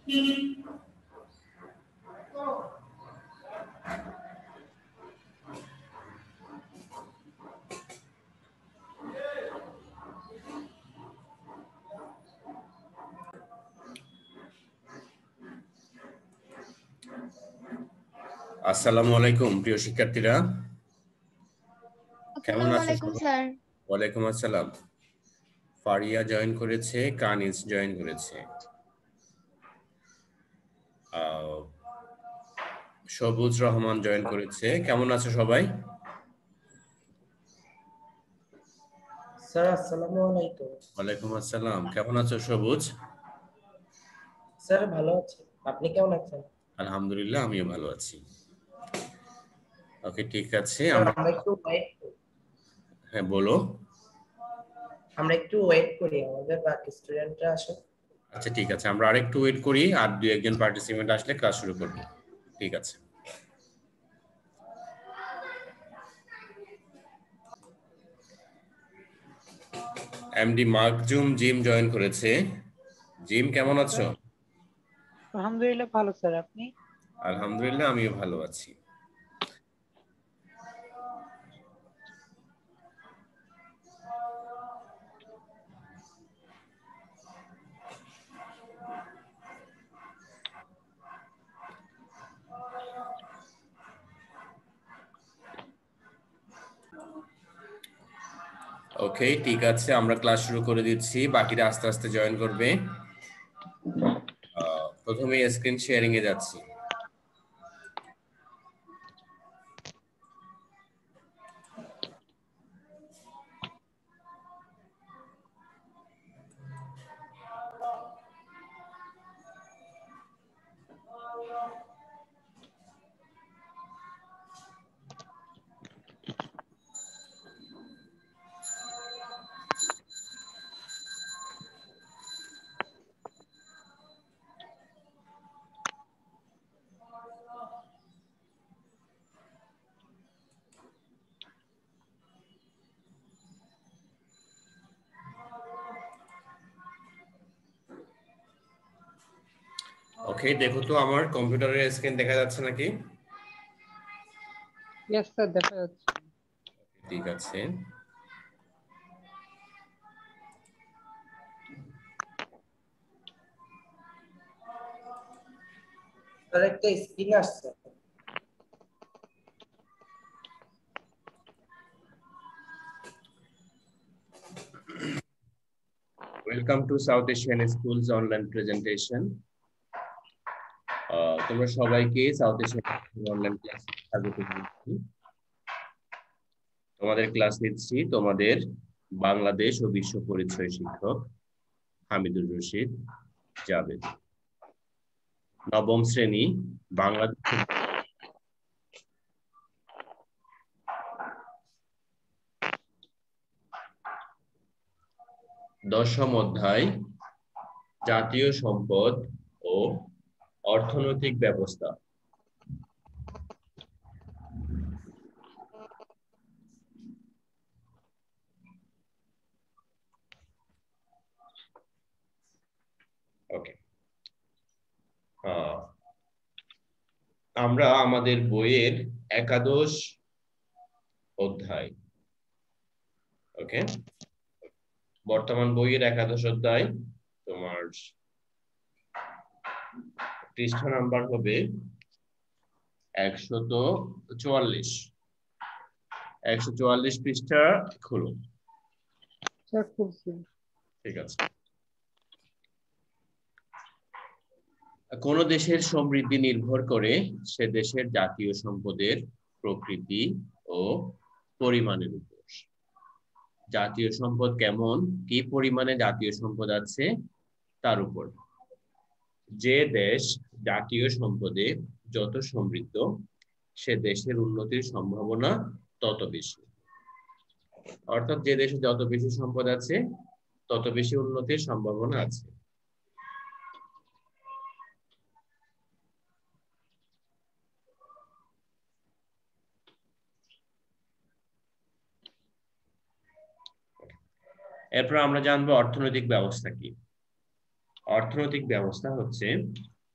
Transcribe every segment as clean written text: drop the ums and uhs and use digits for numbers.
আসসালামু আলাইকুম প্রিয় শিক্ষার্থীরা, কেমন আসসালামু আছো আলাইকুম সবাই? স্যার। ওয়ালাইকুম আসসালাম। ফারিয়া জয়েন করেছে, কানিজ জয়েন করেছে, সবুজ রহমান জয়েন করেছে। কেমন আছো সবাই? স্যার আসসালামু আলাইকুম। ওয়ালাইকুম আসসালাম। কেমন আছো সবুজ? স্যার ভালো আছি, আপনি কেমন আছেন? আলহামদুলিল্লাহ, আমিও ভালো আছি। ওকে, ঠিক আছে। স্যার আমরা একটু ওয়েট করি। হ্যাঁ, বলো। আমরা একটু ওয়েট করি, আমাদের বাকি স্টুডেন্টরা আসে। আচ্ছা, ঠিক আছে, আমরা আরেকটু ওয়েট করি, আর দুই একজন পার্টিসিপেন্ট আসলে ক্লাস শুরু করব। ঠিক আছে। এমডি মাকজুম জিম জয়েন করেছে। জিম, কেমন আছো? আলহামদুলিল্লাহ ভালো স্যার, আপনি? আলহামদুলিল্লাহ, আমিও ভালো আছি। ওকে, ঠিক আছে, আমরা ক্লাস শুরু করে দিচ্ছি, বাকিরা আস্তে আস্তে জয়েন করবে। প্রথমে স্ক্রিন শেয়ারিং এ যাচ্ছি। ওকে, দেখো তো আমার কম্পিউটারের স্ক্রিন দেখা যাচ্ছে নাকি? ইয়েস স্যার, দেখা যাচ্ছে। ঠিক আছে। স্যার একটা স্ক্রিন আসছে। Welcome to South Asian schools online presentation. তোমরা সবাইকে সাউথ এশিয়ান অনলাইন ক্লাসে স্বাগত জানাচ্ছি। তোমাদের ক্লাস নিচ্ছি তোমাদের বাংলাদেশ ও বিশ্ব পরিচয় শিক্ষক হামিদুর রশিদ জাভেদ। নবম শ্রেণী, বাংলাদেশ। দশম অধ্যায়, জাতীয় সম্পদ ও অর্থনৈতিক ব্যবস্থা। ওকে, আমরা আমাদের বইয়ের একাদশ অধ্যায়, ওকে, বর্তমান বইয়ের একাদশ অধ্যায়, তোমার পৃষ্ঠা নাম্বার হবে 144। 144 পৃষ্ঠা খুলুন। স্যার খুলছি। ঠিক আছে। কোন দেশের সমৃদ্ধি নির্ভর করে সে দেশের জাতীয় সম্পদের প্রকৃতি ও পরিমাণের উপর। জাতীয় সম্পদ কেমন, কি পরিমাণে জাতীয় সম্পদ আছে তার উপর। যে দেশ জাতীয় সম্পদে যত সমৃদ্ধ, সে দেশের উন্নতির সম্ভাবনা তত বেশি। অর্থাৎ যে দেশে যত বেশি সম্পদ আছে তত বেশি উন্নতির সম্ভাবনা আছে। এরপর আমরা জানবো অর্থনৈতিক ব্যবস্থা কি। অর্থনৈতিক ব্যবস্থা হচ্ছে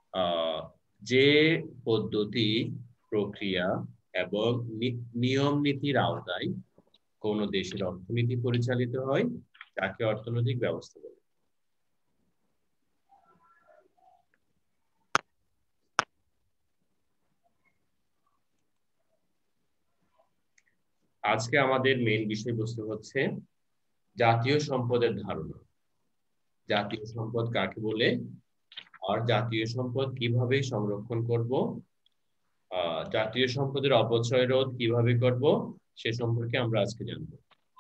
আহ, যে পদ্ধতি, প্রক্রিয়া এবং নিয়ম নীতির আওতায় কোন দেশের অর্থনীতি পরিচালিত হয় তাকে অর্থনৈতিক ব্যবস্থা বলে। আজকে আমাদের মেইন বিষয়বস্তু হচ্ছে জাতীয় সম্পদের ধারণা। জাতীয় সম্পদ কাকে বলে আর জাতীয় সম্পদ কিভাবে সংরক্ষণ করব, জাতীয় সম্পদের অপচয় রোধ কিভাবে করব সে সম্পর্কে আমরা আজকে জানবো।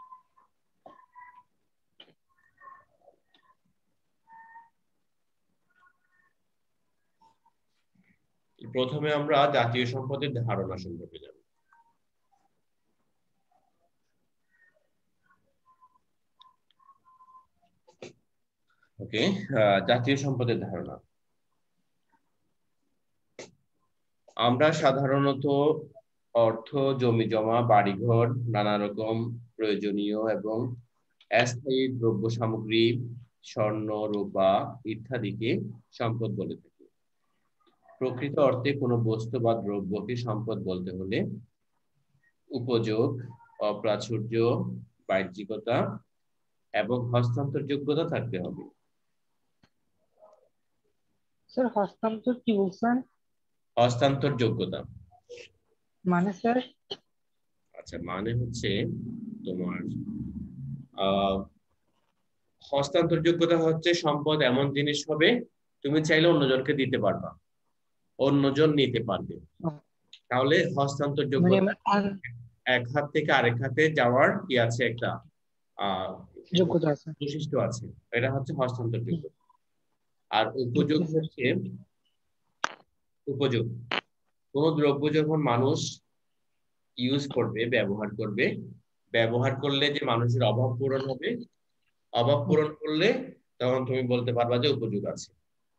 প্রথমে আমরা জাতীয় সম্পদের ধারণা সম্পর্কে জানবো। ওকে, জাতীয় সম্পদের ধারণা। আমরা সাধারণত অর্থ, জমি জমা, বাড়িঘর, নানা রকম প্রয়োজনীয় এবং অস্থায়ী দ্রব্য সামগ্রী, স্বর্ণ, রূপা ইত্যাদিকে সম্পদ বলে থাকি। প্রকৃত অর্থে কোনো বস্তু বা দ্রব্যকে সম্পদ বলতে হলে উপযোগ, অপ্রাচুর্য, বাহ্যিকতা এবং হস্তান্তরযোগ্যতা থাকতে হবে। স্যার হস্তান্তর কি বলছেন? হস্তান্তরযোগ্যতা মানে স্যার? আচ্ছা, মানে হচ্ছে তোমার আহ হস্তান্তরযোগ্যতা হচ্ছে সম্পদ এমন জিনিস হবে তুমি চাইলে অন্যজনকে দিতে পারবা, অন্যজন নিতে পারবে, তাহলে মানে হস্তান্তরযোগ্যতা এক হাত থেকে আরেক হাতে যাওয়ার কি আছে, একটা আহ যোগ্যতা আছে। বৈশিষ্ট্য আছে, এটা হচ্ছে হস্তান্তরযোগ্যতা। আর উপযোগ বুঝছি স্যার। হচ্ছে উপযোগ কোন দ্রব্য যখন মানুষ ইউজ করবে, ব্যবহার করবে, ব্যবহার করলে যে মানুষের অভাব পূরণ হবে, অভাব পূরণ করলে তখন তুমি বলতে পারবা যে উপযোগ আছে।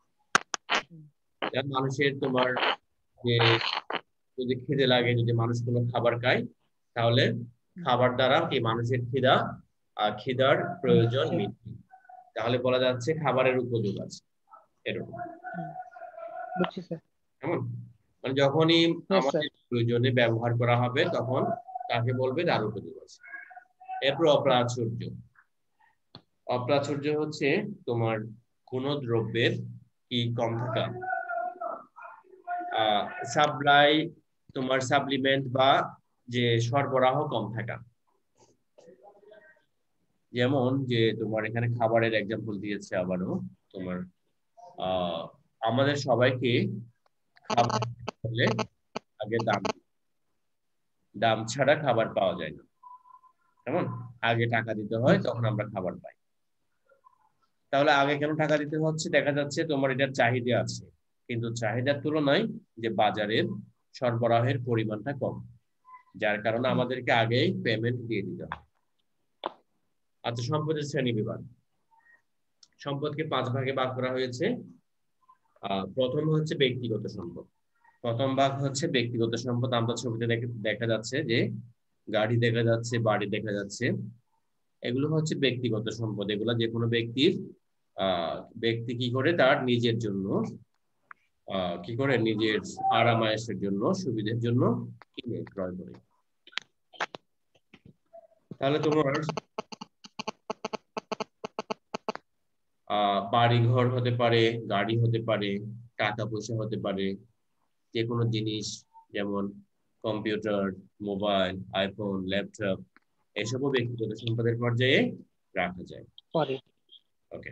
যেমন মানুষের তোমার যে যদি খিদে লাগে, যদি মানুষ কোনো খাবার খায়, তাহলে খাবার দ্বারা কি মানুষের খিদার প্রয়োজন মিটবে, তাহলে বলা যাচ্ছে খাবারের উপযোগ আছে, এরকম। বুঝছি স্যার। কেমন? মানে যখনই Yes, sir. আমাদের প্রয়োজনে ব্যবহার করা হবে তখন তাকে বলবে তার উপযোগ আছে। এরপর অপ্রাচুর্য। অপ্রাচুর্য হচ্ছে তোমার কোন দ্রব্যের কি কম থাকা, সাপ্লাই, তোমার সাপ্লিমেন্ট বা যে সরবরাহ কম থাকা। যেমন যে তোমার এখানে খাবারের এক্সাম্পল দিয়েছে আবারও তোমার আমাদের সবাইকে খাবার হলে আগে দাম, দাম ছাড়া খাবার পাওয়া যায় না, কেমন? আগে টাকা দিতে হয়, তখন আমরা খাবার পাই। তাহলে আগে কেন টাকা দিতে হচ্ছে? দেখা যাচ্ছে তোমার এটার চাহিদা আছে, কিন্তু চাহিদার তুলনায় যে বাজারের সরবরাহের পরিমাণটা কম, যার কারণে আমাদেরকে আগেই পেমেন্ট দিয়ে দিতে হয়। আচ্ছা, সম্পদের শ্রেণী বিভাগ। সম্পদকে 5 ভাগে ভাগ করা হয়েছে। প্রথম হচ্ছে ব্যক্তিগত সম্পদ। প্রথম ভাগ হচ্ছে ব্যক্তিগত সম্পদ। আমরা ছবিতে দেখা যাচ্ছে যে গাড়ি দেখা যাচ্ছে, বাড়ি দেখা যাচ্ছে, এগুলো হচ্ছে ব্যক্তিগত সম্পদ। এগুলো যে কোনো ব্যক্তি কি করে তার নিজের জন্য কি করে নিজের আরামায়েশের জন্য, সুবিধার জন্য কিনে ক্রয় করে। তাহলে তোমার বাড়ি ঘর হতে পারে, গাড়ি হতে পারে, টাকা পয়সা হতে পারে, যে কোনো জিনিস, যেমন কম্পিউটার, মোবাইল, আইফোন, ল্যাপটপ, এসবও ব্যক্তিগত সম্পদের পর্যায়ে রাখা যায়। ওকে,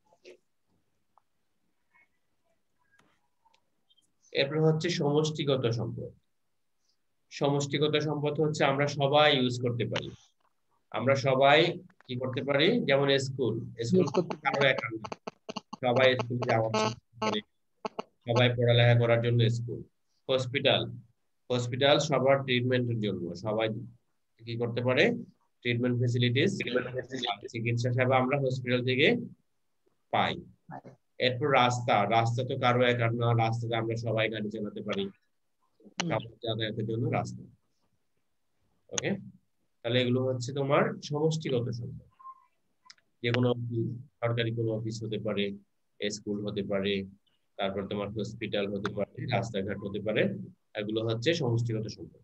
এরপর হচ্ছে সমষ্টিগত সম্পদ। সমষ্টিগত সম্পদ হচ্ছে আমরা সবাই ইউজ করতে পারি, আমরা সবাই কি করতে পারি, যেমন স্কুল, স্কুল কারো একা না, সবাই স্কুলে যাওয়ার করে, সবাই পড়ালেখা করার জন্য স্কুল। হসপিটাল, হসপিটাল সবার ট্রিটমেন্টের জন্য, সবাই কি করতে পারে, ট্রিটমেন্ট ফেসিলিটিস, চিকিৎসা সেবা আমরা হসপিটাল থেকে পাই। এরপর রাস্তা, রাস্তা তো কারো একার না, রাস্তাতে আমরা সবাই গাড়ি চালাতে পারি, যাতায়াতের জন্য রাস্তা। ওকে, তাহলে এগুলো হচ্ছে তোমার সমষ্টিগত সম্পদ। যে কোনো সরকারি কোনো অফিস হতে পারে, স্কুল হতে পারে, তারপর তোমার হসপিটাল হতে পারে, রাস্তাঘাট হতে পারে, এগুলো হচ্ছে সমষ্টিগত সম্পদ।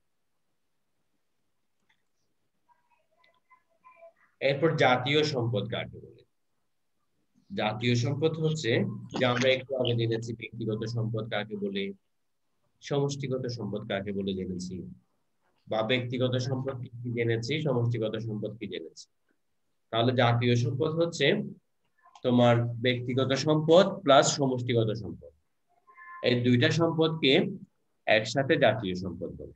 এরপর জাতীয় সম্পদ কাকে বলে? জাতীয় সম্পদ হচ্ছে, যে আমরা একটু আগে জেনেছি ব্যক্তিগত সম্পদ কাকে বলে, সমষ্টিগত সম্পদ কাকে বলে জেনেছি, বা ব্যক্তিগত সম্পদ কি জেনেছি, সমষ্টিগত সম্পদ কি জেনেছি। তাহলে জাতীয় সম্পদ হচ্ছে তোমার ব্যক্তিগত সম্পদ প্লাস সমষ্টিগত সম্পদ, এই দুইটা সম্পদকে একসাথে জাতীয় সম্পদ বলে।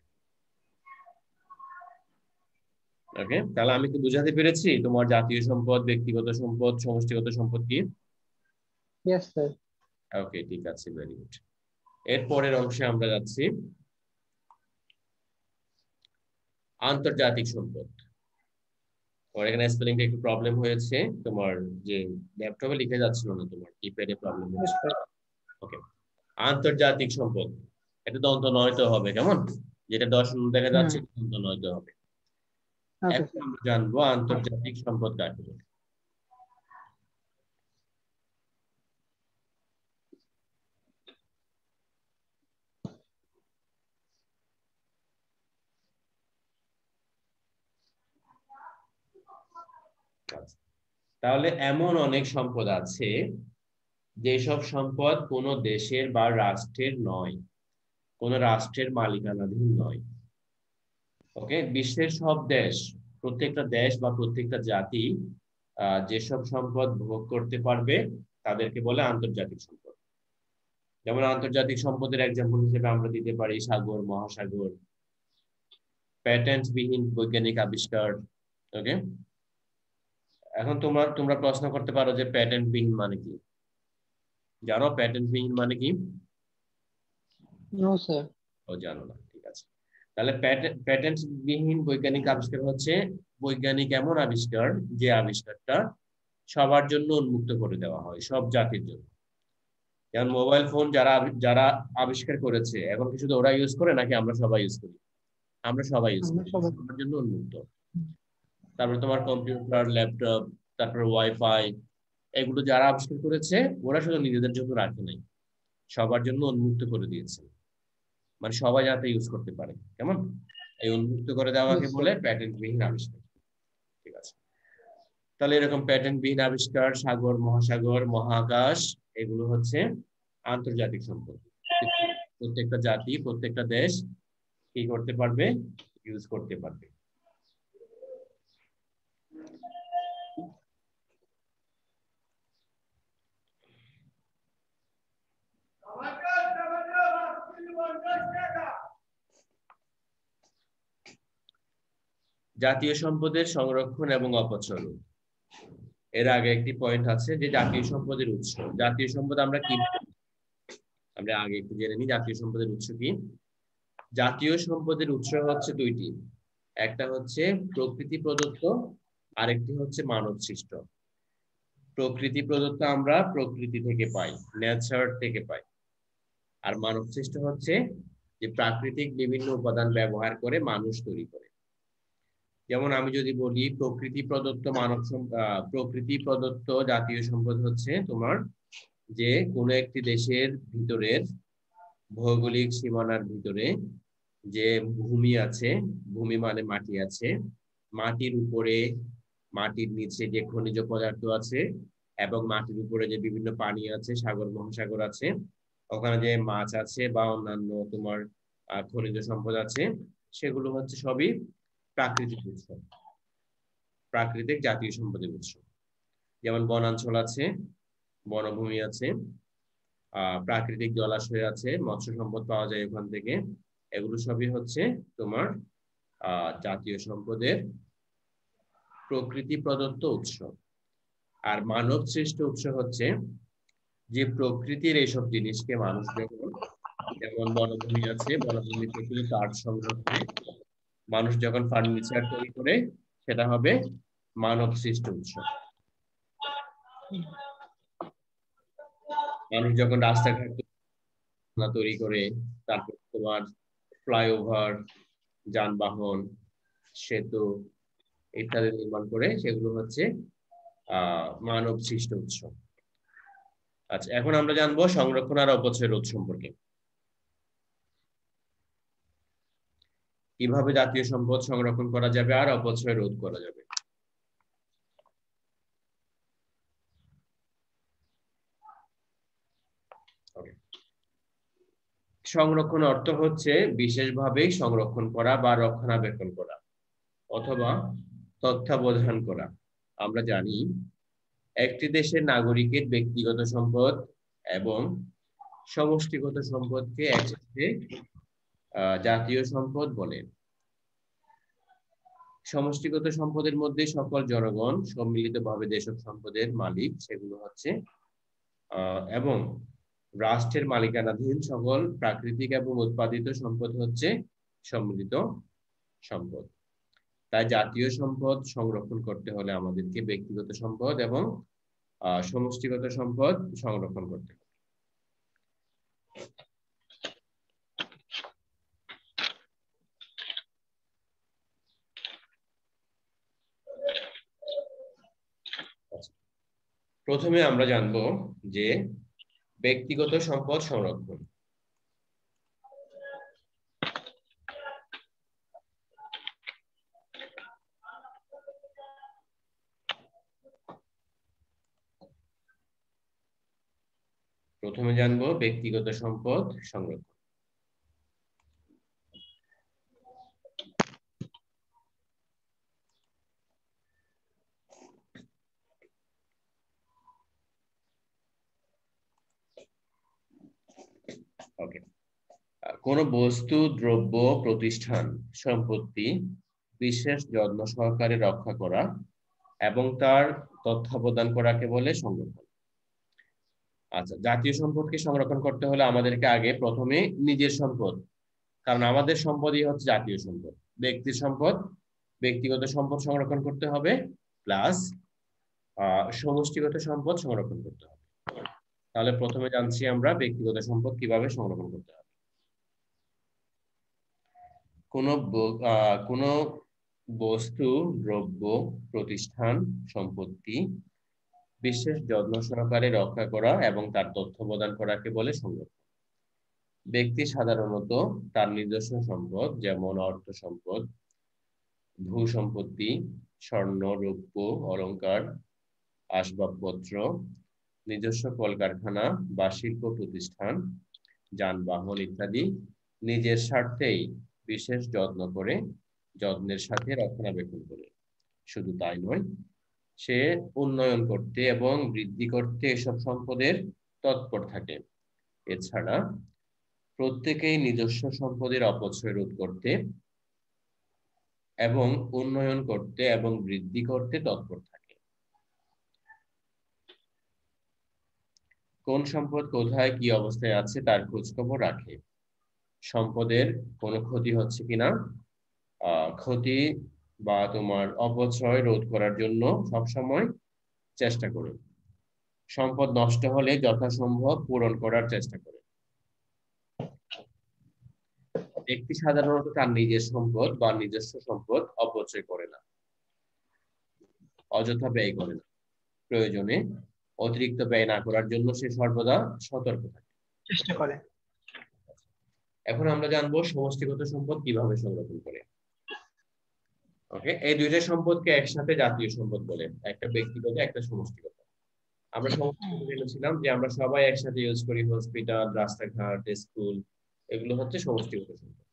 ওকে, তাহলে আমি কি বুঝাতে পেরেছি তোমার জাতীয় সম্পদ, ব্যক্তিগত সম্পদ, সমষ্টিগত সম্পদ কি? Yes sir. ওকে, ঠিক আছে, ভেরি গুড। এর পরের অংশে আমরা যাচ্ছি, আন্তর্জাতিক সম্পদ। তোমার এখানে স্পেলিংটা একটু প্রবলেম হয়েছে, তোমার যে ল্যাপটপে লিখে যাচ্ছিল না, তোমার কিপ্যাডে প্রবলেম হচ্ছে। ওকে, আন্তর্জাতিক সম্পদ, এটা দন্ত নয়তো হবে, কেমন? যেটা 10 দেখা যাচ্ছে দন্ত নয়তো হবে। ওকে এখন স্যার। আমরা জানবো আন্তর্জাতিক সম্পদ কাকে বলে। আচ্ছা, তাহলে এমন অনেক সম্পদ আছে যেসব সম্পদ কোনো দেশের বা রাষ্ট্রের নয়, কোনো রাষ্ট্রের মালিকানাধীন নয়। ওকে, বিশ্বের সব দেশ, প্রত্যেকটা দেশ বা প্রত্যেকটা জাতি যেসব সম্পদ ভোগ করতে পারবে তাদেরকে বলে আন্তর্জাতিক সম্পদ। যেমন আন্তর্জাতিক সম্পদের এক্সাম্পল হিসেবে আমরা দিতে পারি সাগর, মহাসাগর, প্যাটেন্ট বিহীন বৈজ্ঞানিক আবিষ্কার। ওকে, এখন তোমরা তোমরা প্রশ্ন করতে পারো যে প্যাটেন্ট বিহীন মানে কি? জানো প্যাটেন্ট বিহীন মানে কি? No sir. ও জানো না, ঠিক আছে। তাহলে প্যাটেন্ট বিহীন বৈজ্ঞানিক আবিষ্কার হচ্ছে বৈজ্ঞানিক এমন আবিষ্কার যে আবিষ্কারটা সবার জন্য উন্মুক্ত করে দেওয়া হয়, সব জাতির জন্য। যেমন মোবাইল ফোন যারা যারা আবিষ্কার করেছে, এখন কি শুধু ওরা ইউজ করে নাকি আমরা সবাই ইউজ করি? আমরা সবাই ইউজ আমরা করি, সবাই। সবার জন্য উন্মুক্ত। তারপরে তোমার কম্পিউটার, ল্যাপটপ, তারপরে ওয়াইফাই, এগুলো যারা আবিষ্কার করেছে ওরা শুধু নিজেদের জন্য রাখে নাই, সবার জন্য উন্মুক্ত করে দিয়েছে, মানে সবাই যাতে ইউজ করতে পারে, কেমন? এই উন্মুক্ত করে দেওয়াকে ইয়েস স্যার। বলে প্যাটেন্ট বিহীন আবিষ্কার। ঠিক আছে, তাহলে এরকম প্যাটেন্ট বিহীন আবিষ্কার, সাগর, মহাসাগর, মহাকাশ, এগুলো হচ্ছে আন্তর্জাতিক সম্পদ। প্রত্যেকটা জাতি, প্রত্যেকটা দেশ কি করতে পারবে? ইউজ করতে পারবে। জাতীয় সম্পদের সংরক্ষণ এবং অপচয়। এর আগে একটি পয়েন্ট আছে যে জাতীয় সম্পদের উৎস। জাতীয় সম্পদ আমরা কি, আমরা আগে একটু জেনে নিই জাতীয় সম্পদের উৎস কি। জাতীয় সম্পদের উৎস হচ্ছে দুইটি, একটা হচ্ছে প্রকৃতি প্রদত্ত, আরেকটি হচ্ছে মানব সৃষ্ট। প্রকৃতি প্রদত্ত আমরা প্রকৃতি থেকে পাই, নেচার থেকে পাই। আর মানব সৃষ্ট হচ্ছে যে প্রাকৃতিক বিভিন্ন উপাদান ব্যবহার করে মানুষ তৈরি করে। যেমন আমি যদি বলি প্রকৃতি প্রদত্ত প্রকৃতি প্রদত্ত জাতীয় সম্পদ হচ্ছে তোমার যে কোনো একটি দেশের ভিতরের ভৌগোলিক সীমানার ভিতরে যে ভূমি আছে, ভূমি মানে মাটি আছে, মাটির উপরে, মাটির নিচে যে খনিজ পদার্থ আছে, এবং মাটির উপরে যে বিভিন্ন পানি আছে, সাগর মহাসাগর আছে, ওখানে যে মাছ আছে বা অন্যান্য তোমার খনিজ সম্পদ আছে, সেগুলো হচ্ছে সবই প্রাকৃতিক উৎস, প্রাকৃতিক জাতীয় সম্পদের উৎস। যেমন বনাঞ্চল আছে, বনভূমি আছে, প্রাকৃতিক জলাশয় আছে, মৎস্য সম্পদ পাওয়া যায় ওখান থেকে, এগুলো সবই হচ্ছে তোমার জাতীয় সম্পদের প্রকৃতি প্রদত্ত উৎস। আর মানব সৃষ্ট উৎস হচ্ছে যে প্রকৃতির এইসব জিনিসকে মানুষ যেমন বনভূমি আছে, বনভূমি থেকে কাঠ সংগ্রহ করে মানুষ যখন ফার্নিচার তৈরি করে, সেটা হবে মানব সৃষ্ট উৎস। মানুষ যখন রাস্তাঘাট তৈরি করে, তারপর তোমার ফ্লাইওভার, যানবাহন, সেতু ইত্যাদি নির্মাণ করে, সেগুলো হচ্ছে মানব সৃষ্ট উৎস। আচ্ছা, এখন আমরা জানবো সংরক্ষণ আর অপচয় রোধ সম্পর্কে। কিভাবে জাতীয় সম্পদ সংরক্ষণ করা যাবে আর অপচয় রোধ করা যাবে। সংরক্ষণ অর্থ হচ্ছে বিশেষভাবে সংরক্ষণ করা বা রক্ষণাবেক্ষণ করা অথবা তত্ত্বাবধান করা। আমরা জানি একটি দেশের নাগরিকের ব্যক্তিগত সম্পদ এবং সমষ্টিগত সম্পদকে একসাথে জাতীয় সম্পদ বলে। সমষ্টিগত সম্পদের মধ্যে সকল জনগণ সম্মিলিতভাবে যেসব সম্পদের মালিক সেগুলো হচ্ছে এবং রাষ্ট্রের মালিকানাধীন সকল প্রাকৃতিক এবং উৎপাদিত সম্পদ হচ্ছে সম্মিলিত সম্পদ। তাই জাতীয় সম্পদ সংরক্ষণ করতে হলে আমাদেরকে ব্যক্তিগত সম্পদ এবং সমষ্টিগত সম্পদ সংরক্ষণ করতে হবে। প্রথমে আমরা জানবো যে ব্যক্তিগত সম্পদ সংরক্ষণ। প্রথমে জানবো ব্যক্তিগত সম্পদ সংরক্ষণ। ওকে, কোন বস্তু, দ্রব্য, প্রতিষ্ঠান, সম্পত্তি বিশেষ যত্ন সহকারে রক্ষা করা এবং তার তত্ত্বাবধান করাকে বলে সংরক্ষণ। আচ্ছা, জাতীয় সম্পদকে সংরক্ষণ করতে হলে আমাদেরকে আগে প্রথমে নিজের সম্পদ, কারণ আমাদের সম্পদই হচ্ছে জাতীয় সম্পদ। ব্যক্তির সম্পদ, ব্যক্তিগত সম্পদ সংরক্ষণ করতে হবে, প্লাস সমষ্টিগত সম্পদ সংরক্ষণ করতে হবে। তাহলে প্রথমে জানছি আমরা ব্যক্তিগত সম্পদ কিভাবে সংরক্ষণ করতে হবে। কোন বস্তু, দ্রব্য, প্রতিষ্ঠান, সম্পত্তি বিশেষ যত্ন সহকারে রক্ষা করা এবং তার তথ্য প্রদান করাকে বলে সংরক্ষণ। ব্যক্তি সাধারণত তার নিজস্ব সম্পদ যেমন অর্থ সম্পদ, ভূ সম্পত্তি, স্বর্ণ, রৌপ্য, অলংকার, আসবাবপত্র, নিজস্ব কলকারখানা বা শিল্প প্রতিষ্ঠান, যানবাহন ইত্যাদি নিজের স্বার্থেই বিশেষ যত্ন করে, যত্নের সাথে রক্ষণাবেক্ষণ করে। শুধু তাই নয়, সে উন্নয়ন করতে এবং বৃদ্ধি করতে এসব সম্পদের তৎপর থাকে। এছাড়া প্রত্যেকেই নিজস্ব সম্পদের অপচয় রোধ করতে এবং উন্নয়ন করতে এবং বৃদ্ধি করতে তৎপর থাকে। কোন সম্পদ কোথায় কি অবস্থায় আছে তার খোঁজ খবর রাখে। সম্পদের কোনো ক্ষতি হচ্ছে কিনা, ক্ষতি বা তোমার অপচয় রোধ করার জন্য সবসময় চেষ্টা করে। সম্পদ নষ্ট হলে যথাসম্ভব পূরণ করার চেষ্টা করে। ব্যক্তি সাধারণত তার নিজের সম্পদ বা নিজস্ব সম্পদ অপচয় করে না, অযথা ব্যয় করে না। প্রয়োজনে অতিরিক্ত ব্যয় না করার জন্য সে সর্বদা সতর্ক থাকে, চেষ্টা করে। এখন আমরা জানবো সমষ্টিগত সম্পদ কিভাবে সংরক্ষণ করে। ওকে, এই দুইটা সম্পদকে একসাথে জাতীয় সম্পদ বলে, একটা ব্যক্তিগত, একটা সমষ্টিগত। আমরা সমষ্টিগত জেনেছিলাম যে আমরা সবাই একসাথে ইউজ করি, হসপিটাল, রাস্তাঘাট, স্কুল, এগুলো হচ্ছে সমষ্টিগত সম্পদ।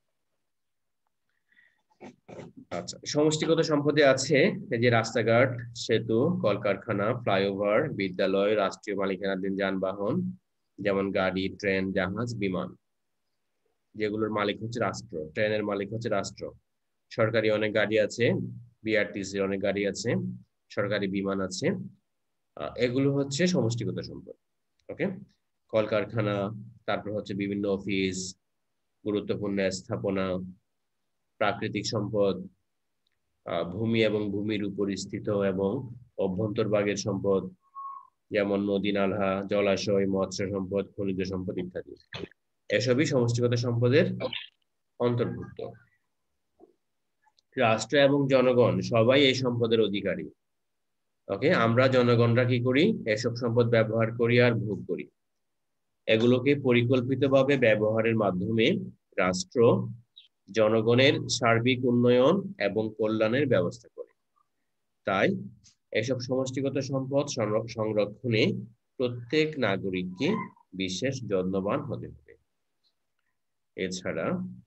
আচ্ছা, সমষ্টিগত সম্পদে আছে এই যে রাস্তাঘাট, সেতু, কলকারখানা, ফ্লাইওভার, বিদ্যালয়, রাষ্ট্রীয় মালিকানাধীন যানবাহন যেমন গাড়ি, ট্রেন, জাহাজ, বিমান, যেগুলোর মালিক হচ্ছে রাষ্ট্র। ট্রেনের মালিক হচ্ছে রাষ্ট্র। সরকারি অনেক গাড়ি আছে, বিআরটিসি অনেক গাড়ি আছে, সরকারি বিমান আছে, এগুলো হচ্ছে সমষ্টিগত সম্পদ। ওকে, কলকারখানা, তারপর হচ্ছে বিভিন্ন অফিস, গুরুত্বপূর্ণ স্থাপনা, প্রাকৃতিক সম্পদ, ভূমি এবং ভূমির উপর স্থিত এবং অভ্যন্তরভাগের সম্পদ যেমন নদী, নালা, জলাশয়, মৎস্য সম্পদ, খনিজ সম্পদ ইত্যাদি, এসবই সমষ্টিগত সম্পদের অন্তর্ভুক্ত। রাষ্ট্র এবং জনগণ সবাই এই সম্পদের অধিকারী। ওকে, আমরা জনগণরা কি করি? এসব সম্পদ ব্যবহার করি আর ভোগ করি। এগুলোকে পরিকল্পিতভাবে ব্যবহারের মাধ্যমে রাষ্ট্র জনগণের সার্বিক উন্নয়ন এবং কল্যাণের ব্যবস্থা করে। তাই এসব সমষ্টিগত সম্পদ সংরক্ষণে প্রত্যেক নাগরিককে বিশেষ যত্নবান হতে হবে। এছাড়া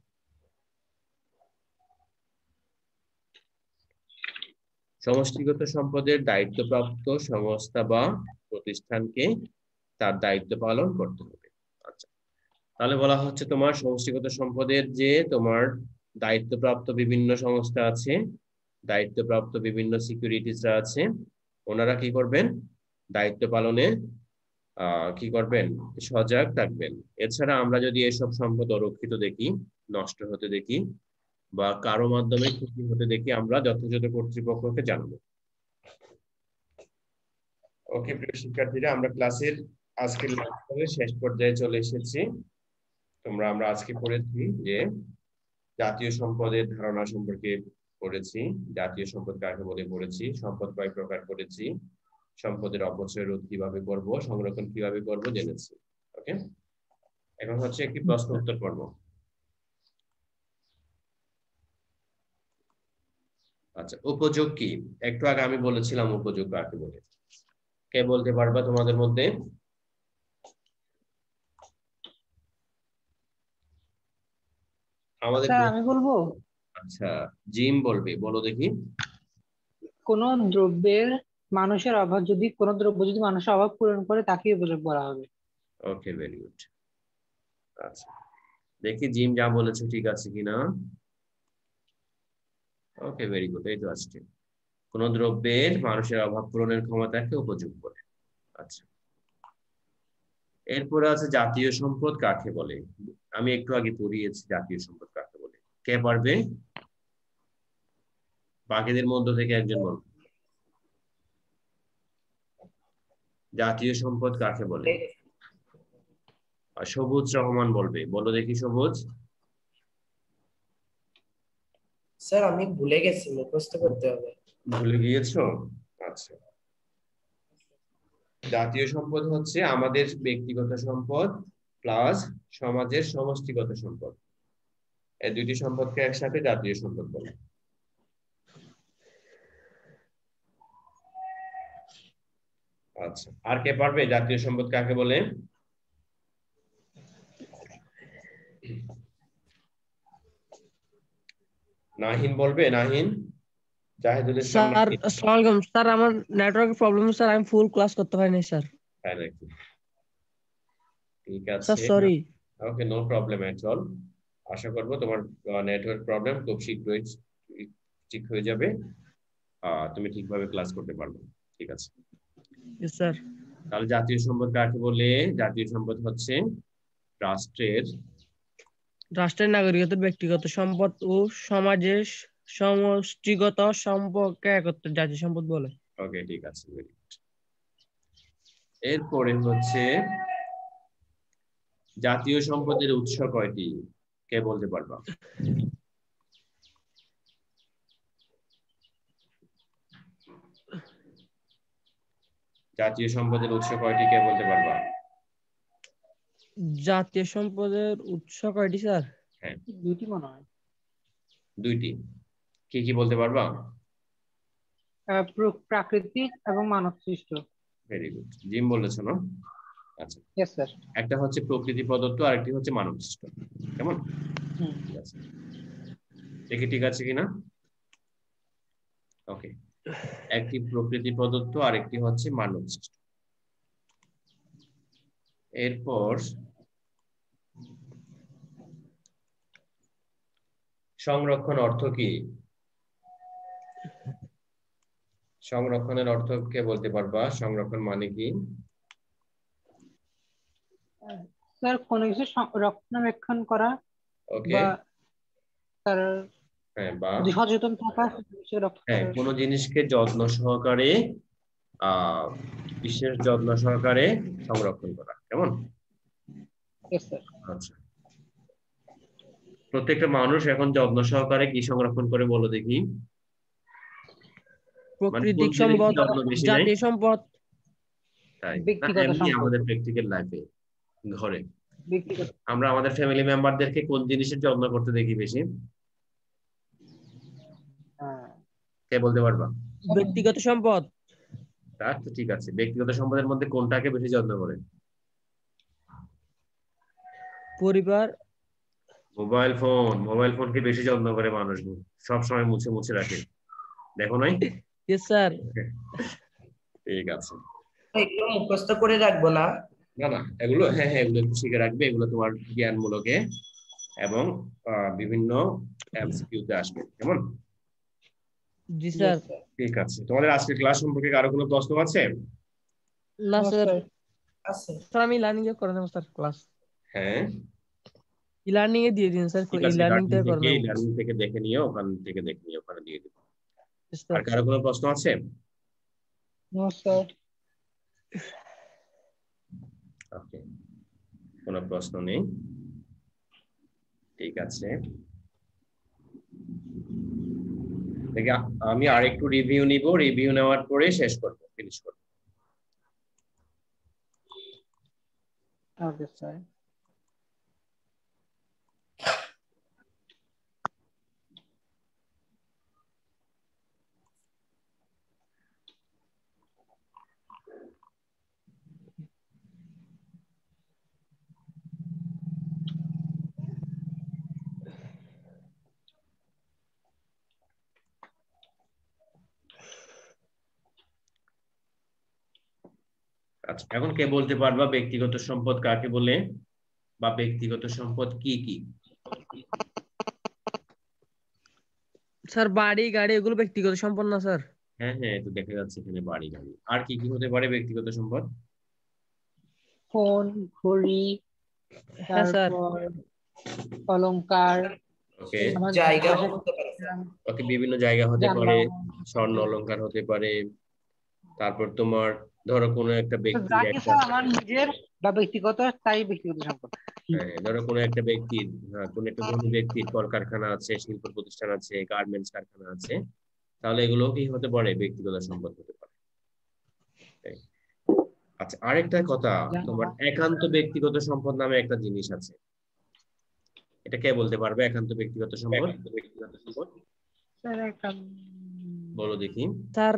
সমষ্টিগত সম্পদের দায়িত্বপ্রাপ্ত সংস্থা বা প্রতিষ্ঠানকে তার দায়িত্ব পালন করতে হবে। আচ্ছা, তাহলে বলা হচ্ছে তোমার সমষ্টিগত সম্পদের যে তোমার দায়িত্বপ্রাপ্ত বিভিন্ন সংস্থা আছে, দায়িত্বপ্রাপ্ত বিভিন্ন সিকিউরিটিসরা আছে, ওনারা কি করবেন? দায়িত্ব পালনে কি করবেন? সজাগ থাকবেন। এছাড়া আমরা যদি এসব সম্পদ অরক্ষিত দেখি, নষ্ট হতে দেখি বা কারো মাধ্যমে ক্ষতি হতে দেখি, আমরা যথাযথ কর্তৃপক্ষকে জানাবো। ওকে প্রিয় শিক্ষার্থীরা, আমরা ক্লাসের আজকের লেকচারের শেষ পর্যায়ে চলে এসেছি। আমরা আজকে পড়েছি যে জাতীয় সম্পদের ধারণা সম্পর্কে পড়েছি, জাতীয় সম্পদ কাকে বলে পড়েছি, সম্পদ কয় প্রকার করেছি, সম্পদের অপচয় রোধ কিভাবে করব, সংরক্ষণ কিভাবে করব জেনেছি। ওকে, এখন হচ্ছে একটি প্রশ্ন উত্তর পর্ব। আচ্ছা, উপযোগ কি? একটু আগে আমি বলেছিলাম উপযোগ কাকে বলে। কে বলতে পারবা তোমাদের মধ্যে? আমাদের স্যার আমি বলবো। আচ্ছা, জিম বলবে, বলো দেখি। কোন দ্রব্যের মানুষের অভাব যদি কোন দ্রব্য যদি মানুষের অভাব পূরণ করে তাকে উপযোগ বলা হবে। Okay, very good. আচ্ছা, দেখি জিম যা বলেছে ঠিক আছে কিনা। ওকে, ভেরি গুড, এই তো আসছে। কোন দ্রব্যের মানুষের অভাব পূরণের ক্ষমতাকে উপযোগ বলে। আচ্ছা, এরপরে আছে জাতীয় সম্পদ কাকে বলে। আমি একটু আগে পড়িয়েছি জাতীয় সম্পদ কাকে বলে। কে পারবে? বাকিদের মধ্য থেকে একজন বলবে জাতীয় সম্পদ কাকে বলে। আর সবুজ রহমান বলবে, বলো দেখি সবুজ। স্যার আমি ভুলে গেছি, মুখস্থ করতে হবে। ভুলে গিয়েছো? আচ্ছা, জাতীয় সম্পদ হচ্ছে আমাদের ব্যক্তিগত সম্পদ প্লাস সমাজের সমষ্টিগত সম্পদ। এই দুইটি সম্পদকে একসাথে জাতীয় সম্পদ বলে। আচ্ছা, আর কে পারবে জাতীয় সম্পদ কাকে বলে? নাহিন বলবে, নাহিন, জাহিদুল ইসলাম স্যার নাহিন। আসসালামু আলাইকুম স্যার, আমার নেটওয়ার্কের প্রবলেম স্যার, আমি ফুল ক্লাস করতে পারিনি স্যার। হ্যাঁ নাকি? ঠিক স্যার আছে, sorry. Okay, no problem at all. আশা করবো তোমার নেটওয়ার্ক প্রবলেম খুব শীঘ্রই ঠিক হয়ে যাবে, তুমি ঠিকভাবে ক্লাস করতে পারবে। ঠিক আছে, স্যার তাহলে জাতীয় সম্পদ কাকে বলে? জাতীয় সম্পদ হচ্ছে রাষ্ট্রের রাষ্ট্রের নাগরিকদের ব্যক্তিগত সম্পদ ও সমাজের সমষ্টিগত সম্পদকে একত্রে জাতীয় সম্পদ বলে। ওকে, ঠিক আছে, very good। এরপরে হচ্ছে জাতীয় সম্পদের উৎস কয়টি? কে বলতে পারবা? জাতীয় সম্পদের উৎস কয়টি, কে বলতে পারবা? জাতীয় সম্পদের উৎস কয়টি স্যার? হ্যাঁ, দুইটি মনে হয়। দুইটি। কি কি বলতে পারবা? প্রাকৃতিক এবং মানব সৃষ্ট। ভেরি গুড, জিম বলেছো না? আচ্ছা, ইয়েস স্যার। একটা হচ্ছে প্রকৃতি প্রদত্ত আর একটি হচ্ছে মানব সৃষ্ট, কেমন? ঠিক আছে, দেখি ঠিক আছে কিনা। ওকে, একটি প্রকৃতি প্রদত্ত আর একটি হচ্ছে মানব সৃষ্ট। এরপর সংরক্ষণ অর্থ কি? সংরক্ষণের অর্থ কে বলতে পারবা? সংরক্ষণ মানে কি? স্যার কোনো কিছু রক্ষণাবেক্ষণ করা ওকে, বা তার হ্যাঁ, বা সচেতন থাকা, সে রক্ষা হ্যাঁ, করার। কোনো জিনিসকে যত্ন সহকারে আহ বিশেষ যত্ন সহকারে সংরক্ষণ করা, কেমন? Yes sir. আচ্ছা, প্রত্যেকটা মানুষ এখন যত্ন সহকারে কি সংরক্ষণ করে বলো দেখি? প্রাকৃতিক সম্পদ, জাতীয় সম্পদ, তাই না? ব্যক্তিগত এমনি সম্পদ। আমাদের প্র্যাকটিক্যাল লাইফে ঘরে ব্যক্তিগত আমরা আমাদের ফ্যামিলি মেম্বারদেরকে কোন জিনিসের যত্ন করতে দেখি বেশি? কে বলতে পারবা? ব্যক্তিগত সম্পদ, তা তো ঠিক আছে, ব্যক্তিগত সম্পদের মধ্যে কোনটাকে বেশি যত্ন করে? পরিবার। মোবাইল ফোনকে বেশি যত্ন করে মানুষ, সব সময় মুছে মুছে রাখে, দেখো নাই? Yes sir. ঠিক আছে, এগুলো মুখস্থ করে রাখবো না। না না এগুলো হ্যাঁ হ্যাঁ এগুলো একটু শিখে রাখবে, এগুলো তোমার জ্ঞানমূলকে এবং বিভিন্ন এমসিকিউতে আসবে, কেমন? জি স্যার। ঠিক আছে, তোমাদের আজকের ক্লাস সম্পর্কে কারো কোনো প্রশ্ন আছে? না স্যার, আছে। আমি লার্নিং এ করে নেব স্যার ক্লাস। হ্যাঁ লার্নিং এ দিয়ে দিন স্যার, ঠিক আছে, লার্নিং টা করে নেব। লার্নিং থেকে দেখে নিও, ওখান থেকে দেখে নিও, ওখানে দিয়ে দিও। স্যার। আর কারো কোনো প্রশ্ন আছে? No sir. ওকে, কোনো প্রশ্ন নেই, ঠিক আছে। দেখি আমি আরেকটু রিভিউ নিব, রিভিউ নেওয়ার পরে শেষ করব, ফিনিশ করব। Okay sir. আচ্ছা, এখন কে বলতে পারবা ব্যক্তিগত সম্পদ কাকে বলে বা ব্যক্তিগত সম্পদ কি কি? স্যার বাড়ি গাড়ি এগুলো ব্যক্তিগত সম্পদ না স্যার? হ্যাঁ হ্যাঁ, তো দেখা যাচ্ছে এখানে বাড়ি গাড়ি। আর কি কি হতে পারে ব্যক্তিগত সম্পদ? ফোন, ঘড়ি, হ্যাঁ স্যার। তারপর অলংকার, ওকে আমাদের জায়গা বাসায় হতে পারে। ওকে, বিভিন্ন জায়গা হতে পারে, যানবাহন। স্বর্ণ অলংকার হতে পারে, তারপর তোমার ধরো কোনো একটা তো ব্যক্তি যা একটা কিছু আমার নিজের বা ব্যক্তিগত, তাই ব্যক্তিগত সম্পদ। ধরো কোনো একটা ব্যক্তির, কোনো একটা ধনী ব্যক্তির কলকারখানা আছে, শিল্প প্রতিষ্ঠান আছে, গার্মেন্টস কারখানা আছে, তাহলে এগুলো কি হতে পারে? ব্যক্তিগত সম্পদ হতে পারে। আচ্ছা, আরেকটা কথা, তোমার একান্ত ব্যক্তিগত সম্পদ নামে একটা জিনিস আছে, এটা কে বলতে পারবে? একান্ত ব্যক্তিগত সম্পদ স্যার একটা বলো দেখি। স্যার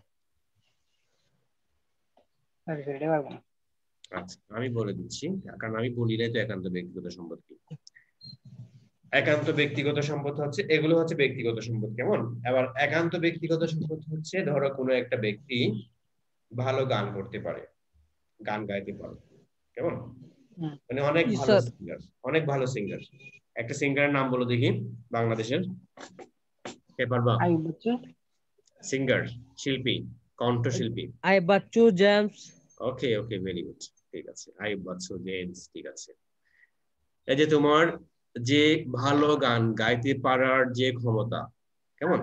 এটা পারবো না। আচ্ছা, আমি বলে দিচ্ছি, কারণ আমি বলি নাই তো একান্ত ব্যক্তিগত সম্পদ কি। একান্ত ব্যক্তিগত সম্পদ হচ্ছে, এগুলো হচ্ছে ব্যক্তিগত সম্পদ, কেমন? এবার একান্ত ব্যক্তিগত সম্পদ হচ্ছে, ধরো কোনো একটা ব্যক্তি ভালো গান করতে পারে, গান গাইতে পারে, কেমন? মানে অনেক জি ভালো স্যার। সিঙ্গার, অনেক ভালো সিঙ্গার। একটা সিঙ্গারের নাম বলো দেখি বাংলাদেশের, কে পারবা? আয়ুব বচ্চন। সিঙ্গার, শিল্পী, কণ্ঠশিল্পী। Ayub Bachchu, James. Okay okay, very good, ঠিক আছে, আইয়ুব বাচ্চু, জেমস, ঠিক আছে। এই যে তোমার যে ভালো গান গাইতে পারার যে ক্ষমতা, কেমন?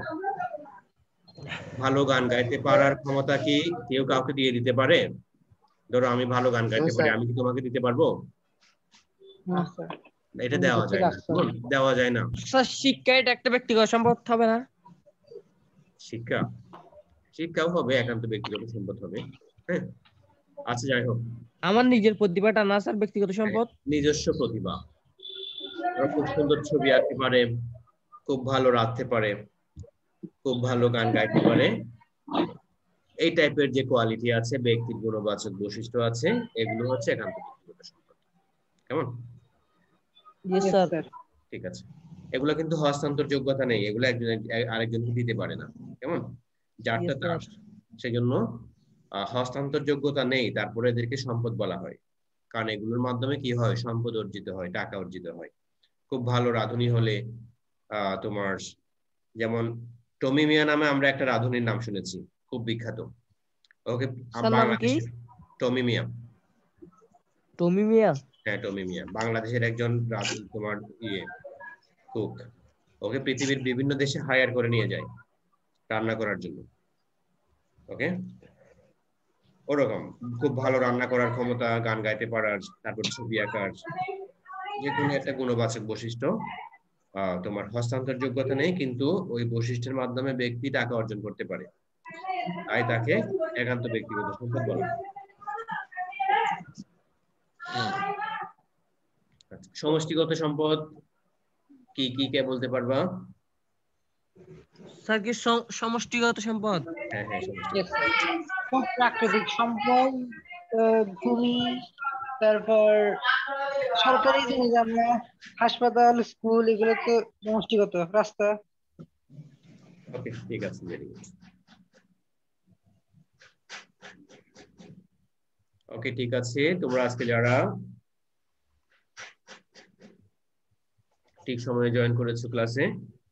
ভালো গান গাইতে পারার ক্ষমতা কি কেউ কাউকে দিয়ে দিতে পারে? ধরো আমি ভালো গান গাইতে পারি, আমি কি তোমাকে দিতে পারবো? না স্যার। এটা দেওয়া যায় না, দেওয়া যায় না। স্যার শিক্ষা এটা একটা ব্যক্তিগত সম্পদ হবে না? শিক্ষা, শিক্ষাও হবে, একান্ত ব্যক্তিগত সম্পদ হবে। হ্যাঁ, আচ্ছা যাই হোক, আমার নিজের প্রতিভাটা না স্যার ব্যক্তিগত সম্পদ? নিজস্ব প্রতিভা, খুব সুন্দর ছবি আঁকতে পারে, খুব ভালো রাঁধতে পারে, খুব ভালো গান গাইতে পারে, এই টাইপের যে কোয়ালিটি আছে, ব্যক্তির গুণবাচক বৈশিষ্ট্য আছে, এগুলো হচ্ছে একান্ত ব্যক্তিগত সম্পদ, কেমন? Yes sir. ঠিক আছে, এগুলো কিন্তু হস্তান্তর যোগ্যতা নেই, এগুলো একজন আরেকজনকে দিতে পারে না, কেমন? যারটা তার, সেজন্য হস্তান্তর যোগ্যতা নেই, তারপরে এদেরকে সম্পদ বলা হয়, কারণ এগুলোর মাধ্যমে কি হয়? সম্পদ অর্জিত হয়, টাকা অর্জিত হয়। খুব ভালো রাঁধুনি হলে তোমার, যেমন টমি মিয়া নামে আমরা একটা রাঁধুনির নাম শুনেছি, খুব বিখ্যাত। ওকে বাংলাদেশের টমি মিয়া। টমি মিয়া? হ্যাঁ, টমি মিয়া বাংলাদেশের একজন রাঁধুনি, তোমার কুক। ওকে পৃথিবীর বিভিন্ন দেশে হায়ার করে নিয়ে যায় রান্না করার জন্য। ওকে, ওরকম খুব ভালো রান্না করার ক্ষমতা, গান গাইতে পারার, তারপর ছবি আঁকার, যে কোনো একটা গুণবাচক বৈশিষ্ট্য, তোমার হস্তান্তর যোগ্যতা নেই, কিন্তু ওই বৈশিষ্ট্যের মাধ্যমে ব্যক্তি টাকা অর্জন করতে পারে। তাই তাকে একান্ত ব্যক্তিগত সম্পদ বলা হয়। আচ্ছা, সমষ্টিগত সম্পদ কি কি কে বলতে পারবা? স্যার কি সমষ্টিগত সম্পদ? হ্যাঁ হ্যাঁ, সমষ্টিগত। Yes, sir. সব প্রাকৃতিক সম্পদ, ভূমি, তারপর সরকারি জিনিস, আমরা হাসপাতাল, স্কুল, এগুলো তো সমষ্টিগত, রাস্তা। ওকে, ঠিক আছে, ভেরি গুড। ওকে, ঠিক আছে, তোমরা আজকে যারা ঠিক সময়ে জয়েন করেছো ক্লাসে,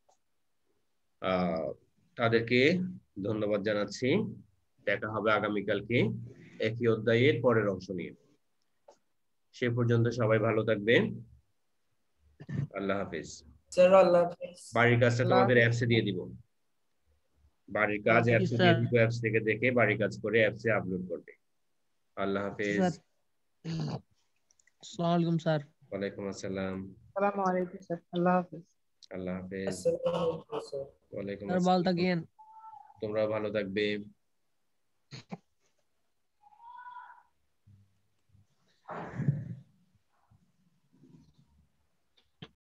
তাদেরকে ধন্যবাদ জানাচ্ছি। দেখা হবে আগামীকালকে একই অধ্যায়ের পরের অংশ নিয়ে। সে পর্যন্ত সবাই ভালো থাকবে। আল্লাহ হাফেজ। স্যার আল্লাহ হাফেজ। বাড়ির কাজটা আল্লাহ তোমাদের হাফেজ। অ্যাপসে দিয়ে দিব। বাড়ির কাজ জি অ্যাপসে দিয়ে স্যার। দিব, অ্যাপস থেকে দেখে বাড়ির কাজ করে অ্যাপসে আপলোড করবে। আল্লাহ হাফেজ। স্যার আসসালামু আলাইকুম স্যার। ওয়ালাইকুম আসসালাম। আসসালামু আলাইকুম স্যার, আল্লাহ হাফেজ। আল্লাহ হাফেজ। আসসালামু আলাইকুম স্যার। ওয়ালাইকুম স্যার ভালো আসসালাম। থাকেন। তোমরাও ভালো থাকবে।